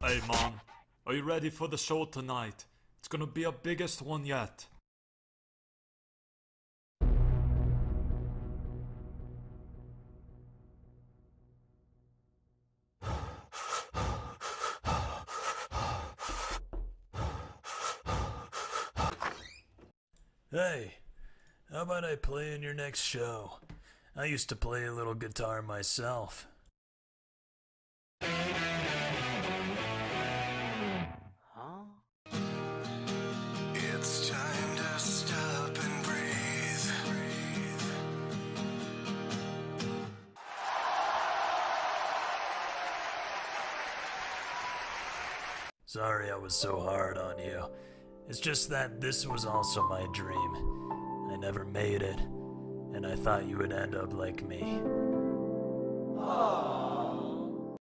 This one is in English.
Hey man, are you ready for the show tonight? It's gonna be our biggest one yet. Hey, how about I play in your next show? I used to play a little guitar myself. It's time to stop and breathe. Sorry I was so hard on you. It's just that this was also my dream. I never made it, and I thought you would end up like me.